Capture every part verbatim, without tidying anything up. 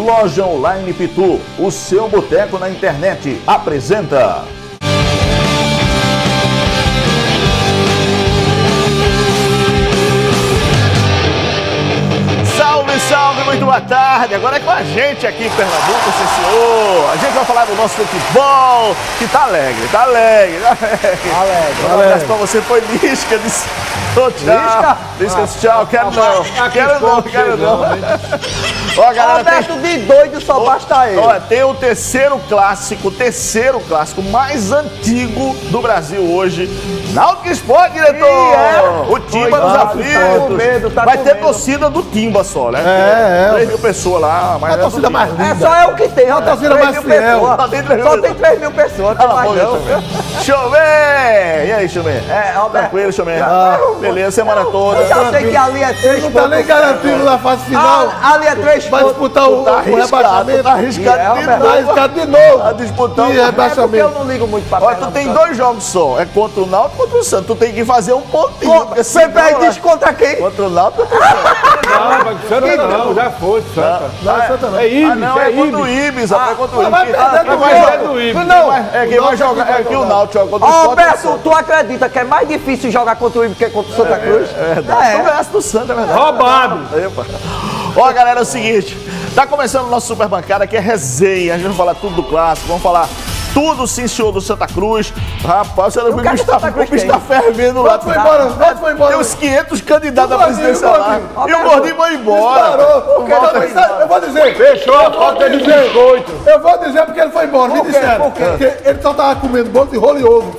Loja Online Pitu, o seu boteco na internet, apresenta... Salve, salve, muito boa tarde. Agora é com a gente aqui em Pernambuco, sim senhor. A gente vai falar do nosso futebol, que tá alegre, tá alegre, tá alegre. Alegre, um abraço pra você, foi Lisca, disse oh, tchau. Lisca disse tchau, quero não, quero não, quero não. Ó, galera, Roberto tem... de doido só basta ele. Olha, tem o terceiro clássico, o terceiro clássico mais antigo do Brasil hoje. Náutico Esporte, diretor! É. O Timba dos aflitos. Tá vai ter medo. Torcida do Timba só, né? É, é. três mil pessoas lá. Mas a torcida mais linda. É só é o que tem, É a torcida mais fiel. Só tem três mil pessoas, não tem mais não. Chumé! E aí, Chumé? É, Roberto. Tranquilo, Chumé? Ah, beleza, semana toda. Eu já sei que ali é três Não tá nem garantido na fase final. Ah, ali é três Vai pontos. disputar o, Tá o arriscado, rebaixamento. tá arriscado É, de Roberto. Tá novo. arriscado de novo. A disputar E o É porque eu rebaixamento. não ligo muito pra Olha, tu Pernambuco. tem dois jogos só. É contra o Náutico e contra o Santos. Tu tem que fazer um pontinho. porque Você senão, perde contra quem? Contra o Náutico e contra o Santos. Não, mas Santa não, já foi, Santa. Não, Santa não. É Ibis, Ah, não, é é contra o Ibis. Ibis, rapaz, é contra o vai Ibis. perder Ah, do vai Ibis. jogar- É do Ibis. Não, É quem vai jogar, é que o Náutico joga contra o Ó, Sport. Roberto, tu acredita que é mais difícil jogar contra o Ibis que contra o Santa Cruz? É verdade. Tu ganhasse do Santos, é verdade. Roubado. Epa. Ó, galera, é o seguinte. Tá começando o nosso Super Bancada, que é resenha. A gente vai falar tudo do clássico, vamos falar tudo, sim, senhor, do Santa Cruz. Rapaz, você não viu, o quero bicho tá, Santa Cruz o bicho tem. tá fervendo lá. Foi embora, Nath foi embora. Tem uns quinhentos candidatos à O Gordinho, presidência o lá. Gordinho. E o Gordinho vai embora. Disparou. O Porque Walter- ele foi- Eu vou dizer. Fechou a porta de biscoito. Eu vou dizer porque ele foi embora. Me Por quê? disseram. Por quê? Porque ele só tava comendo bolo de rolo e ovo.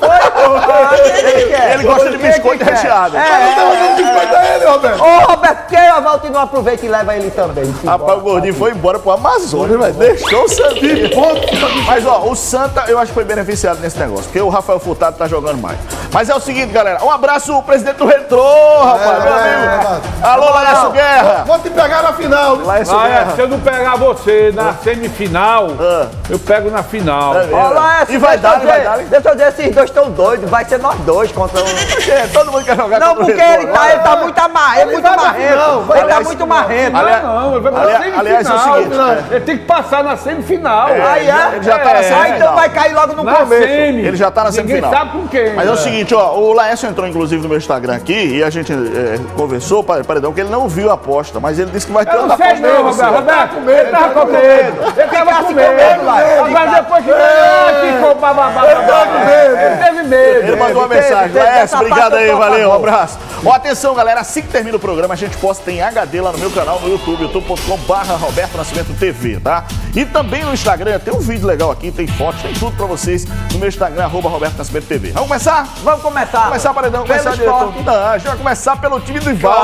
Ele gosta de biscoito recheado. Mas não tava dando biscoito a ele, Roberto. Ô, Roberto, quem a Valti não aproveita e leva ele também? Rapaz, o Gordinho foi embora pro Amazonas, velho. Deixou o Santinho. Mas, ó, o Santa, eu acho que foi beneficiado nesse negócio, porque o Rafael Furtado tá jogando mais. Mas é o seguinte, galera. Um abraço ao presidente do Retrô, rapaz, meu é, amigo. é, Alô, Laércio Guerra. Vou te pegar na final. Laércio Ah, é, Guerra. se eu não pegar você na semifinal, Ah. eu pego na final. É mesmo. Ó, Laércio, E vai deixa dar, eu vai dizer- dar. Deixa eu dizer, esses dois estão doidos. Vai ser nós dois contra um. É, todo mundo quer jogar Não, contra o porque Retrô, ele né? tá, ele tá muito amarrento. Ele Ele muito vai pra marrento. final, vai Ele tá aliás, muito marrento. aliás- Não, não, ele vai pra aliás- semifinal. aliás, é o seguinte, Não, ele tem que passar na semifinal. Aí é? ele já tá na É, semifinal. Ah, então vai cair logo no Na começo. semi. Ele já tá na Ninguém semifinal. sabe com quem. Mas é o seguinte, ó, o Laércio entrou inclusive no meu Instagram aqui e a gente é, conversou, pa- paredão, que ele não viu a aposta, mas ele disse que vai ter Eu não outra sei aposta. não, pra você. Roberto. Roberto, com medo, ele tava com medo. Ele tava com medo. Agora depois que ganhou, ficou bababá. Ele tava com medo. Ele teve medo. Ele mandou uma teve, mensagem. teve, Laércio, essa obrigado parte eu aí, tô a valeu, um favor. abraço. Ó, atenção, galera, assim que termina o programa, a gente posta em H D lá no meu canal no YouTube, youtube ponto com barra Roberto Nascimento T V, tá? E também no Instagram, tem um vídeo legal aqui, tem fotos, tem tudo pra vocês no meu Instagram, arroba Roberto Nascimento T V. Vamos começar? Vamos começar. Começar, paredão, Pelo começar, diretor. esporte. Não, a gente vai começar pelo time do Ivaldo.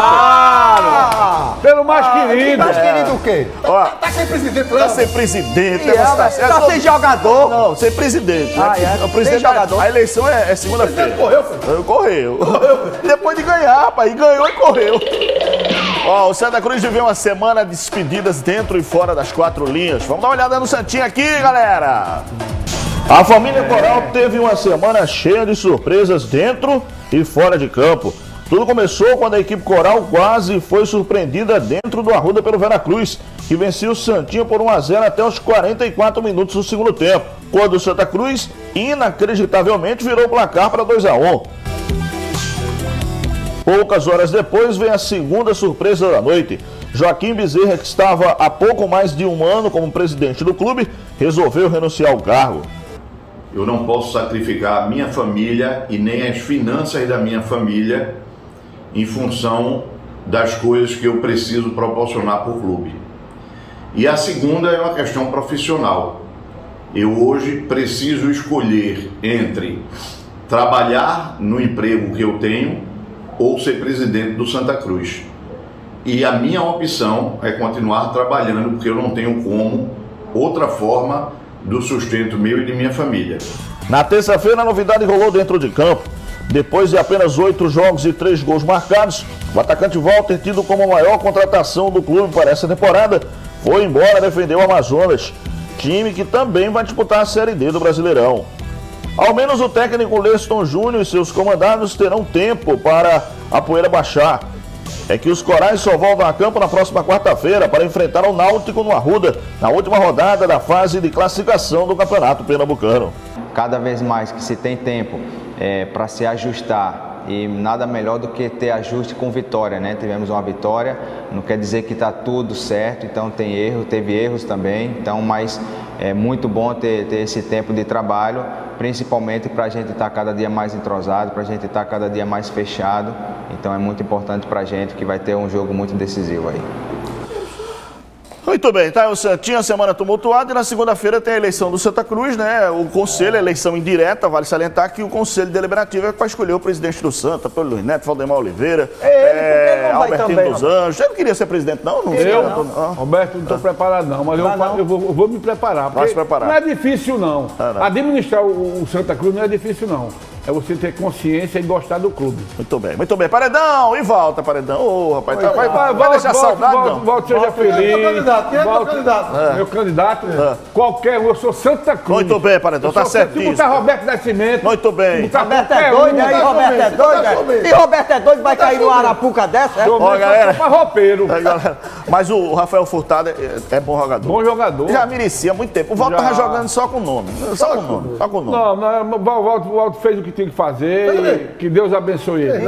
Ah! Pelo mais querido. Mais querido o quê? Ó, Tá sem presidente tá lá. sem presidente, E é, negócio tá mas certo. tá sem jogador. Não, sem presidente. Ah, né? é? O presidente, Sem jogador. A eleição é, é segunda-feira. Correu, filho. Correu. Depois de ganhar, rapaz, e ganhou e correu. Ó, o Santa Cruz viveu uma semana de despedidas dentro e fora das quatro linhas. Vamos dar uma olhada no Santinho aqui, galera. A família Coral teve uma semana cheia de surpresas dentro e fora de campo. Tudo começou quando a equipe Coral quase foi surpreendida dentro do Arruda pelo Veracruz, que venceu o Santinho por um a zero até os quarenta e quatro minutos do segundo tempo, quando o Santa Cruz, inacreditavelmente, virou o placar para dois a um. Poucas horas depois vem a segunda surpresa da noite. Joaquim Bezerra, que estava há pouco mais de um ano como presidente do clube, resolveu renunciar ao cargo. Eu não posso sacrificar a minha família e nem as finanças da minha família em função das coisas que eu preciso proporcionar para o clube. E a segunda é uma questão profissional. Eu hoje preciso escolher entre trabalhar no emprego que eu tenho ou ser presidente do Santa Cruz. E a minha opção é continuar trabalhando, porque eu não tenho como outra forma do sustento meu e de minha família. Na terça-feira, a novidade rolou dentro de campo. Depois de apenas oito jogos e três gols marcados, o atacante Walter, tido como a maior contratação do clube para essa temporada, foi embora defender o Amazonas, time que também vai disputar a Série D do Brasileirão. Ao menos o técnico Leston Júnior e seus comandados terão tempo para a poeira baixar. é que os Corais só voltam a campo na próxima quarta-feira para enfrentar o Náutico no Arruda, na última rodada da fase de classificação do Campeonato Pernambucano. Cada vez mais que se tem tempo é, para se ajustar, e nada melhor do que ter ajuste com vitória, né? Tivemos uma vitória, não quer dizer que está tudo certo, então tem erro, teve erros também, então, mas é muito bom ter, ter esse tempo de trabalho, principalmente para a gente estar cada dia mais entrosado, para a gente estar cada dia mais fechado, então é muito importante para a gente que vai ter um jogo muito decisivo aí. Muito bem, tá? O Santinho, a semana tumultuada, e na segunda-feira tem a eleição do Santa Cruz, né? O Conselho, a eleição indireta, vale salientar que o Conselho Deliberativo é para escolher o presidente do Santa, pelo Luiz Neto, Valdemar Oliveira, é, ele, Albertino também, dos Anjos. Você não queria ser presidente, não? não eu, não. não. Roberto, não estou ah. preparado, não, mas eu, não, não. eu, vou, eu vou me preparar. Vai se preparar. Não é difícil, não. Ah, não. Administrar o, o Santa Cruz não é difícil, não. É você ter consciência e gostar do clube. Muito bem, muito bem. Paredão, e volta, Paredão. Ô, oh, rapaz, tá, vai, vai, vai volta, deixar volta, saudade, volta, não? Volta, seja Quem feliz. é o candidato? Quem é o Volta. candidato? É. Meu candidato, É. qualquer um, eu sou Santa Cruz. Muito bem, Paredão, tá certíssimo. Se botar Roberto Nascimento. Muito bem. Roberto é doido, aí Roberto é doido. E Roberto é doido, vai cair no Arapuca dessa, é? Ó, galera. Pra roupeiro. É, galera. Mas o Rafael Furtado é, é bom jogador. Bom jogador. Já merecia há muito tempo. O Walter Já. tava jogando só com o nome. Só com o nome. Só com o nome. Não, não, o Walter, o Walter fez o que tinha que fazer e que Deus abençoe ele.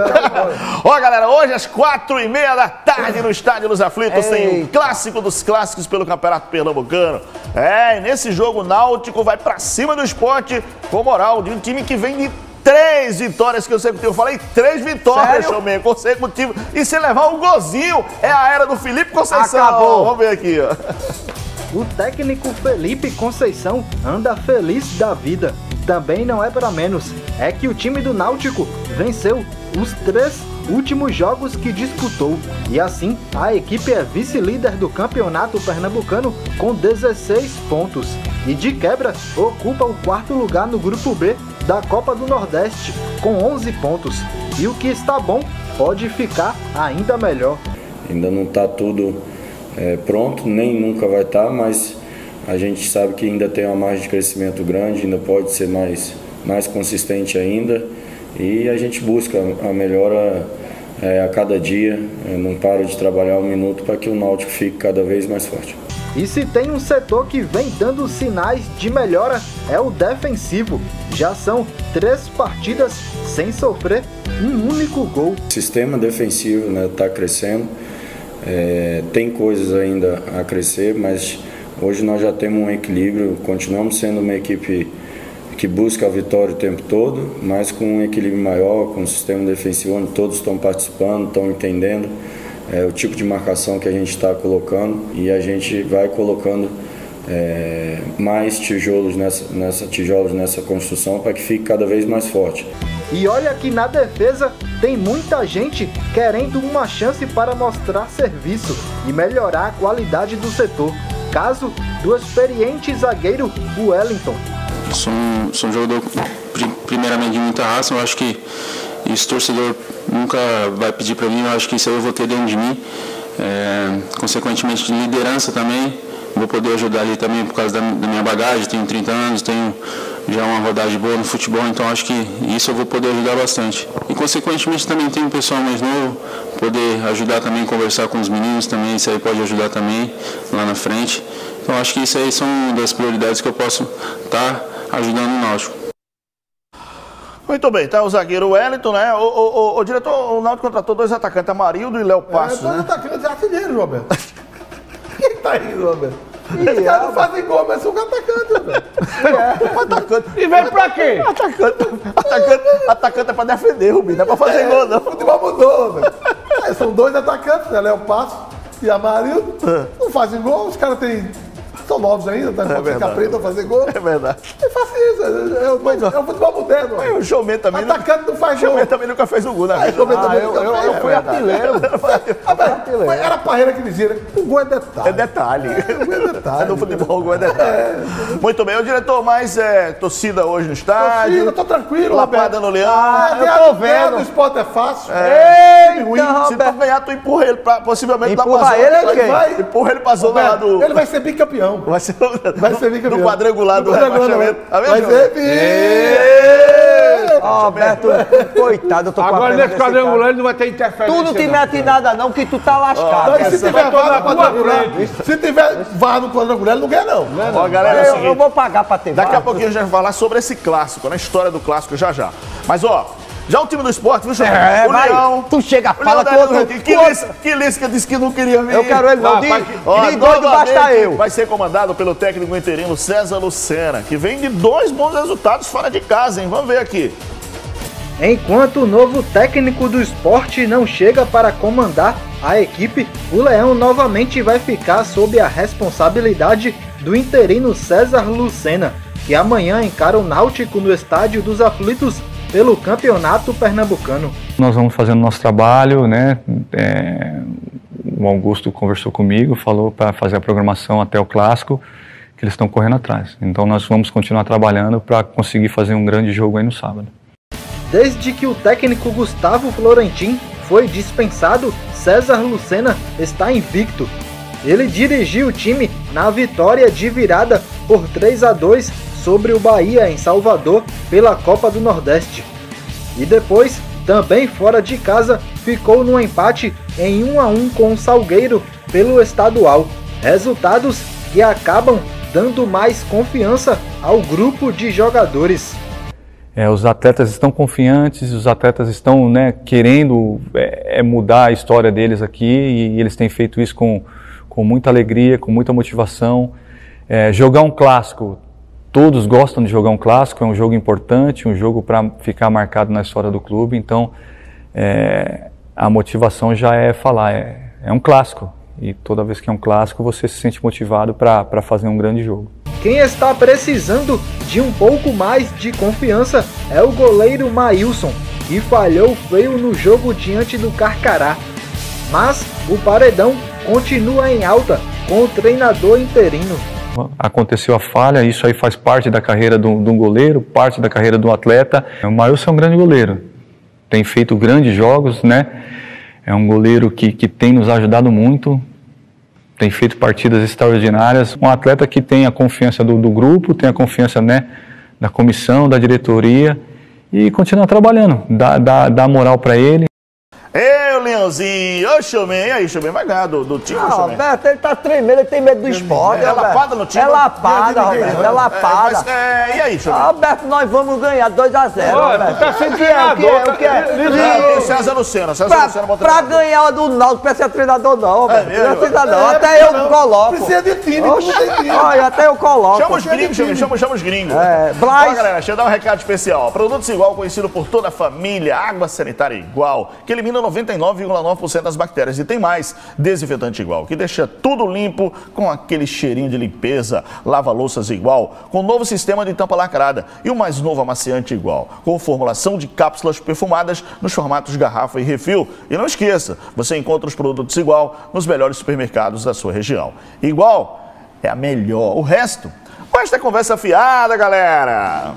Ó, galera, hoje às quatro e meia da tarde no Estádio dos Aflitos tem o clássico dos clássicos pelo Campeonato Pernambucano. É, e nesse jogo o Náutico vai pra cima do Sport com moral de um time que vem de três vitórias consecutivas. Eu falei três vitórias, Chomé, consecutivas. E se levar um golzinho, é a era do Felipe Conceição. Acabou. Vamos ver aqui, ó. O técnico Felipe Conceição anda feliz da vida. Também não é para menos. É que o time do Náutico venceu os três últimos jogos que disputou. E assim, a equipe é vice-líder do Campeonato Pernambucano com dezesseis pontos. E de quebra, ocupa o quarto lugar no Grupo B da Copa do Nordeste com onze pontos. E o que está bom pode ficar ainda melhor. Ainda não está tudo é, pronto, nem nunca vai estar, mas a gente sabe que ainda tem uma margem de crescimento grande, ainda pode ser mais, mais consistente ainda. E a gente busca a melhora é, a cada dia, é, não para de trabalhar um minuto para que o Náutico fique cada vez mais forte. E se tem um setor que vem dando sinais de melhora, é o defensivo. Já são três partidas sem sofrer um único gol. O sistema defensivo está crescendo, é, tem coisas ainda a crescer, mas hoje nós já temos um equilíbrio, continuamos sendo uma equipe que busca a vitória o tempo todo, mas com um equilíbrio maior, com um sistema defensivo onde todos estão participando, estão entendendo é, o tipo de marcação que a gente está colocando, e a gente vai colocando é, mais tijolos nessa, nessa, tijolos nessa construção para que fique cada vez mais forte. E olha que na defesa tem muita gente querendo uma chance para mostrar serviço e melhorar a qualidade do setor. Caso do experiente zagueiro Wellington. Sou um, sou um jogador, primeiramente, de muita raça. Eu acho que isso o torcedor nunca vai pedir para mim. Eu acho que isso eu vou ter dentro de mim. É, consequentemente, de liderança também. Vou poder ajudar ali também por causa da, da minha bagagem. Tenho trinta anos, tenho já uma rodagem boa no futebol. Então, acho que isso eu vou poder ajudar bastante. E, consequentemente, também tenho um pessoal mais novo. Poder ajudar também, conversar com os meninos também. Isso aí pode ajudar também lá na frente. Então, acho que isso aí são das prioridades que eu posso estar ajudando o Náutico. Muito bem, tá o zagueiro Wellington, né? O, o, o, o diretor, o Náutico contratou dois atacantes, Amarildo e Léo Passos, é, dois né? atacantes artilheiros, Roberto. Quem tá rindo, Roberto? Esse cara não fazem gol, mas são atacantes, Roberto. É. Atacante. E vem pra quê? Atacante, atacante, atacante é pra defender, Rubinho, não é pra fazer é, gol, não. O futebol mudou, Roberto. É, são dois atacantes, né? Léo Passos e Amarildo. Não fazem gol, os caras têm... São novos ainda, tá? É Ficar preto a fazer gol. É verdade. É fácil isso, é, é, o, é o futebol moderno. O Chomé também. Atacante não faz gol. O Chomé também nunca fez um gol na Ah, vida. ah, eu, eu, eu fui artilheiro. Era a Parreira que dizia, né? O gol é detalhe. É detalhe. É, o gol é detalhe. É no futebol, o gol é detalhe. É. Muito bem, o diretor, mais é, torcida hoje no estádio. Torcida, tô tranquilo. Lapada no Leão. Ah, eu tô vendo. O esporte é fácil. É. Eita, Ruim. Se tu Roberto. ganhar, tu empurra ele pra, possivelmente Empurra lá pra ele, zona. quem? Vai, empurra ele pra zona lá do... Ele vai ser bicampeão. Vai ser, Vai ser bicampeão. no quadrangular do No quadrangular, rebaixamento. Tá vendo, vai João? ser... Ó, Roberto, coitado, eu tô com a Agora pena nesse desse quadrangular cara. ele não vai ter interferência. Tu não te não. mete em nada não, que tu tá lascado. Mas se tiver tomar VAR no na tua quadrangular, se tiver VAR no quadrangular, ele não quer não. Ó, galera, é o Eu, eu seguinte, vou pagar pra ter daqui VAR. a pouquinho a gente vai falar sobre esse clássico, na história do clássico já já. Mas, ó, já o time do esporte, viu, Chama? É, o vai. Leão. Tu chega, O fala Leão com da outro. Que com Lisca, que Lisca disse que não queria vir. Eu quero ele não, de, Ó, de doido basta novamente eu. Vai ser comandado pelo técnico interino César Lucena, que vem de dois bons resultados fora de casa, hein? Vamos ver aqui. Enquanto o novo técnico do esporte não chega para comandar a equipe, o Leão novamente vai ficar sob a responsabilidade do interino César Lucena, que amanhã encara o Náutico no Estádio dos Aflitos pelo Campeonato Pernambucano. Nós vamos fazendo nosso trabalho, né? É, o Augusto conversou comigo, falou para fazer a programação até o Clássico, que eles estão correndo atrás. Então nós vamos continuar trabalhando para conseguir fazer um grande jogo aí no sábado. Desde que o técnico Gustavo Florentin foi dispensado, César Lucena está invicto. Ele dirigiu o time na vitória de virada por três a dois sobre o Bahia em Salvador pela Copa do Nordeste. E depois, também fora de casa, ficou no empate em um a um com o Salgueiro pelo estadual. Resultados que acabam dando mais confiança ao grupo de jogadores. É, os atletas estão confiantes, os atletas estão, né, querendo é, mudar a história deles aqui e, e eles têm feito isso com, com muita alegria, com muita motivação. É, jogar um clássico, todos gostam de jogar um clássico, é um jogo importante, um jogo para ficar marcado na história do clube, então é, a motivação já é falar, é, é um clássico e toda vez que é um clássico você se sente motivado para fazer um grande jogo. Quem está precisando de um pouco mais de confiança é o goleiro Maílson, que falhou feio no jogo diante do Carcará. Mas o paredão continua em alta com o treinador interino. Aconteceu a falha, isso aí faz parte da carreira de um goleiro, parte da carreira do atleta. O Maílson é um grande goleiro, tem feito grandes jogos, né? É um goleiro que, que tem nos ajudado muito, tem feito partidas extraordinárias. Um atleta que tem a confiança do, do grupo, tem a confiança, né, da comissão, da diretoria e continua trabalhando, dá, dá, dá moral para ele. Ei, Leãozinho, ô Chumem, e aí, Chumem, vai ganhar do, do time, Ah, Chumem? Roberto, ele tá tremendo, ele tem medo do esporte. É Roberto. lapada no time? É lapada, Roberto, é lapada. É, mas, é, e aí, Chumem? Ah, Roberto, nós vamos ganhar dois a zero, Olha, Roberto. tu tá sem O que é, o que é, o que é? Não, tem o César Lucena, César Pra, Lucena bota pra ganhar do Náutico, precisa ser treinador não, Roberto. mesmo? Não precisa não, É, até eu não. coloco. Precisa de time, Oxe, não tem time. olha, até eu coloco. Chama os gringos, Chumem, chama, chama os gringos. É, Ó, Blas. galera, deixa eu dar um recado especial. Produtos Igual, conhecido por toda a família, água sanitária igual, que elimina noventa e nove vírgula nove por cento das bactérias. E tem mais, desinfetante igual, que deixa tudo limpo com aquele cheirinho de limpeza, lava-louças igual, com o novo sistema de tampa lacrada e o mais novo amaciante igual, com formulação de cápsulas perfumadas nos formatos garrafa e refil. E não esqueça, você encontra os produtos Igual nos melhores supermercados da sua região. Igual é a melhor. O resto, o resto é conversa fiada, galera.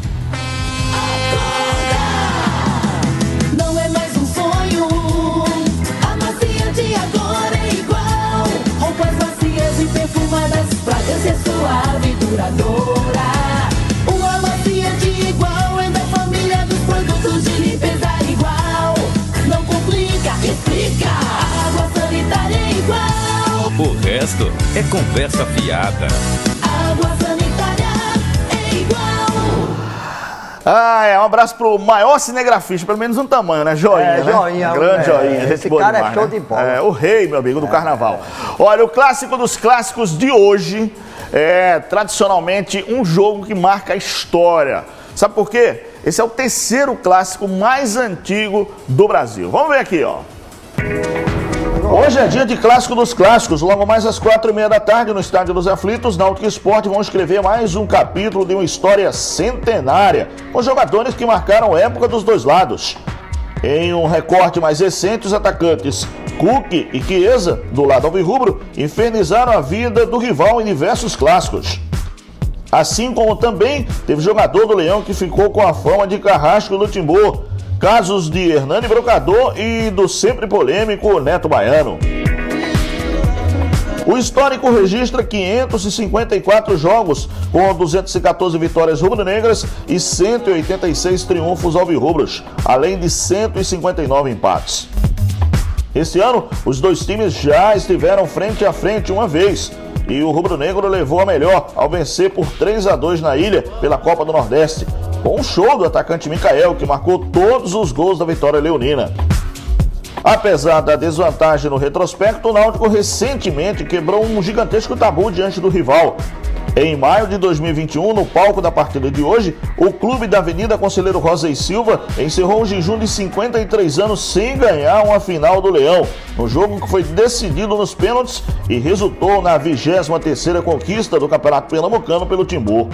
Não é mais um sonho. A macia de agora é igual. Roupas macias e perfumadas pra ser suave e duradoura. Uma macia de igual é da família dos produtos de limpeza igual. Não complica, explica. A água sanitária é igual. O resto é conversa fiada. A água sanitária é igual. Ah, é, um abraço pro maior cinegrafista, pelo menos um tamanho, né? Joinha, É, né? joinha, Grande é, joinha. gente esse boa cara é demais, show né? de bola. É, o rei, meu amigo, do carnaval. Olha, o clássico dos clássicos de hoje é tradicionalmente um jogo que marca a história. Sabe por quê? Esse é o terceiro clássico mais antigo do Brasil. Vamos ver aqui, ó. Hoje é dia de clássico dos clássicos. Logo mais às quatro e meia da tarde, no Estádio dos Aflitos, Náutico e Sport vão escrever mais um capítulo de uma história centenária, com jogadores que marcaram a época dos dois lados. Em um recorte mais recente, os atacantes Cook e Chiesa, do lado alvirrubro, infernizaram a vida do rival em diversos clássicos. Assim como também teve jogador do Leão que ficou com a fama de carrasco do Timbu. Casos de Hernani Brocador e do sempre polêmico Neto Baiano. O histórico registra quinhentos e cinquenta e quatro jogos, com duzentas e quatorze vitórias rubro-negras e cento e oitenta e seis triunfos alvirrubros, além de cento e cinquenta e nove empates. Esse ano, os dois times já estiveram frente a frente uma vez, e o rubro-negro levou a melhor ao vencer por três a dois na ilha pela Copa do Nordeste, com um show do atacante Micael, que marcou todos os gols da vitória leonina. Apesar da desvantagem no retrospecto, o Náutico recentemente quebrou um gigantesco tabu diante do rival. Em maio de dois mil e vinte e um, no palco da partida de hoje, o clube da Avenida Conselheiro Rosa e Silva encerrou um jejum de cinquenta e três anos sem ganhar uma final do Leão, no jogo que foi decidido nos pênaltis e resultou na vigésima terceira conquista do Campeonato Pernambucano pelo Timbu.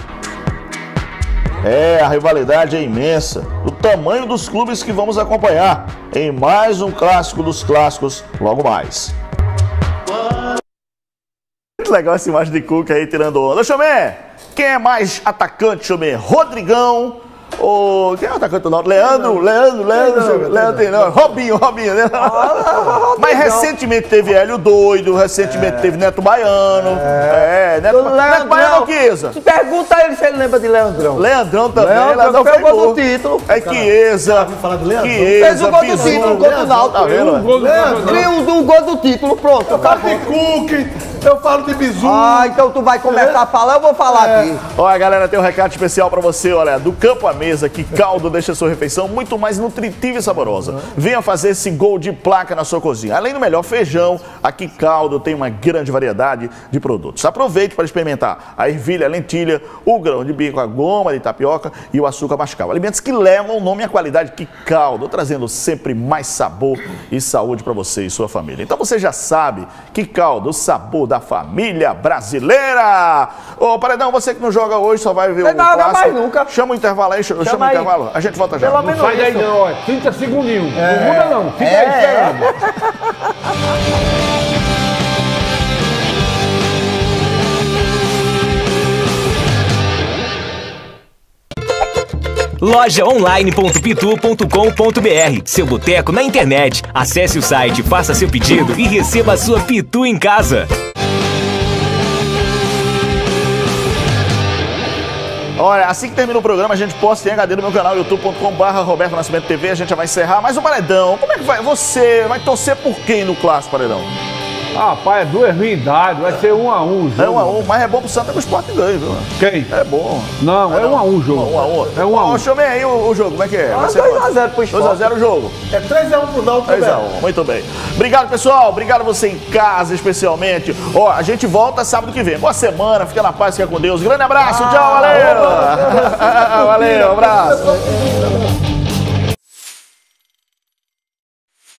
É, a rivalidade é imensa, do tamanho dos clubes que vamos acompanhar em mais um clássico dos clássicos logo mais. Muito legal essa imagem de Cuca aí tirando onda. Xomé, quem é mais atacante, Xomé? Rodrigão ou... Quem é o atacante do Náutico? Leandro, Leandro, Leandro, Leandro tem não. Robinho, Robinho, né? Mas recentemente teve Hélio Doido, recentemente teve Neto Baiano. É, Neto, Neto Baiano, Chiesa. Pergunta a ele se ele lembra de Leandrão. Leandrão também, Leandrão fez o gol do título. É Chiesa, Fez o gol do título, gol do Náutico. Tá vendo? Cria um gol do título, pronto. Eu falo de Cook, eu falo de Bizu. Ah, então tu vai começar a falar, eu vou falar aqui. Olha, galera, tem um recado especial pra você, olha, do campo à mesa, que caldo deixa a sua refeição muito mais nutritiva e saborosa. Venha fazer esse gol de placa na sua cozinha. Além do melhor feijão, aqui Caldo tem uma grande variedade de produtos. Aproveite para experimentar a ervilha, a lentilha, o grão de bico, a goma de tapioca e o açúcar mascavo. Alimentos que levam o nome e a qualidade que Caldo, trazendo sempre mais sabor e saúde para você e sua família. Então você já sabe que Caldo, o sabor da família brasileira. Ô, Paredão, você que não joga hoje, só vai ver o clássico. Não mais nunca. Chama o intervalo aí, chama, chama o intervalo. A gente volta já. Pelo menos sai daí não, ó. trinta segundinhos. É. Não muda não, fica É. aí esperando. loja online ponto pitu ponto com ponto br. Seu boteco na internet. Acesse o site, faça seu pedido e receba a sua Pitu em casa. Olha, assim que termina o programa, a gente posta em H D no meu canal, youtube ponto com barra Roberto Nascimento T V. A gente já vai encerrar. Mas o Paredão, como é que vai? Você vai torcer por quem no clássico, Paredão? Ah, pai, é duas ruindades, vai ser um a um o jogo. É um a um, mas é bom pro Santa que o Sport ganha, viu? Quem? É bom. Não, é um a um o jogo. Um a um. É um a um. Deixa eu ver aí o, o jogo, como é que é? dois a zero pro Sport. dois a zero o jogo. É três a um pro Náutico. três a um, muito bem. Obrigado, pessoal. Obrigado você em casa, especialmente. Ó, a gente volta sábado que vem. Boa semana, fica na paz, fica com Deus. Grande abraço, tchau, valeu. Valeu, abraço.